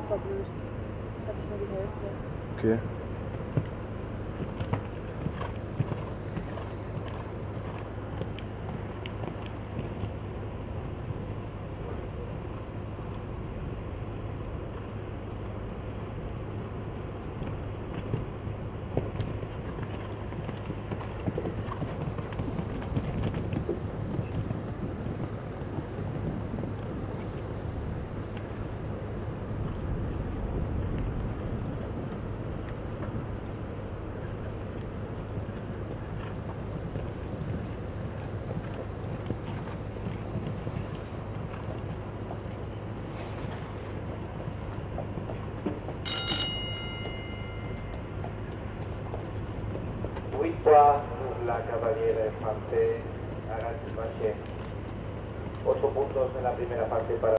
Das war blöd. Hatte ich nur die Hälfte. Okay. Guida la Cavaliere francés, hagan su marche. 8 puntos en la primera parte para